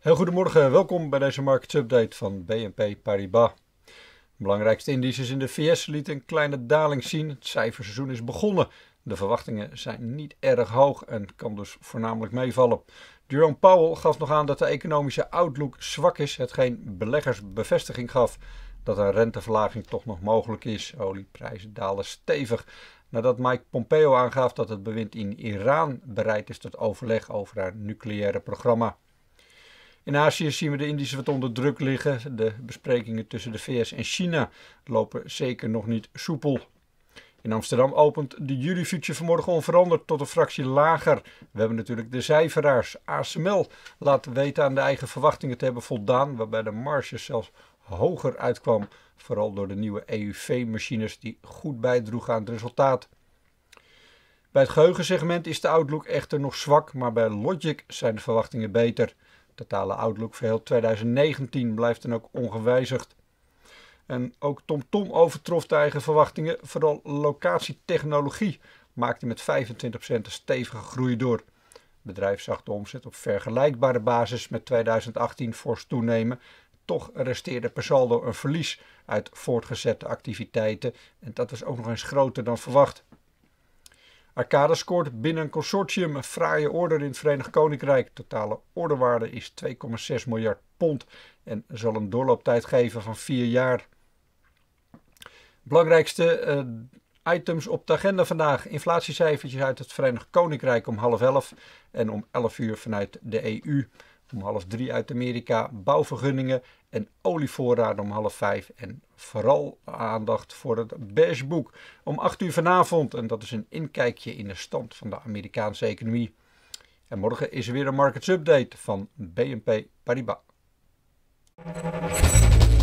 Heel goedemorgen, welkom bij deze Markets Update van BNP Paribas. De belangrijkste indices in de VS lieten een kleine daling zien. Het cijferseizoen is begonnen. De verwachtingen zijn niet erg hoog en kan dus voornamelijk meevallen. Jerome Powell gaf nog aan dat de economische outlook zwak is, hetgeen beleggers bevestiging gaf dat een renteverlaging toch nog mogelijk is. Olieprijzen dalen stevig nadat Mike Pompeo aangaf dat het bewind in Iran bereid is tot overleg over haar nucleaire programma. In Azië zien we de indices wat onder druk liggen. De besprekingen tussen de VS en China lopen zeker nog niet soepel. In Amsterdam opent de juli-future vanmorgen onveranderd tot een fractie lager. We hebben natuurlijk de cijferaars. ASML laat weten aan de eigen verwachtingen te hebben voldaan, waarbij de marge zelfs hoger uitkwam. Vooral door de nieuwe EUV-machines die goed bijdroegen aan het resultaat. Bij het geheugensegment is de outlook echter nog zwak, maar bij Logic zijn de verwachtingen beter. De totale outlook voor heel 2019 blijft dan ook ongewijzigd. En ook TomTom overtrof de eigen verwachtingen. Vooral locatietechnologie maakte met 25% een stevige groei door. Het bedrijf zag de omzet op vergelijkbare basis met 2018 fors toenemen. Toch resteerde per saldo een verlies uit voortgezette activiteiten. En dat was ook nog eens groter dan verwacht. Arcadis scoort binnen een consortium een fraaie order in het Verenigd Koninkrijk. Totale orderwaarde is 2,6 miljard pond en zal een doorlooptijd geven van 4 jaar. Belangrijkste items op de agenda vandaag. Inflatiecijfertjes uit het Verenigd Koninkrijk om 10:30 en om 11 uur vanuit de EU. Om 2:30 uit Amerika bouwvergunningen en olievoorraden om 4:30. En vooral aandacht voor het Beige Boek om 8 uur vanavond. En dat is een inkijkje in de stand van de Amerikaanse economie. En morgen is er weer een Markets Update van BNP Paribas.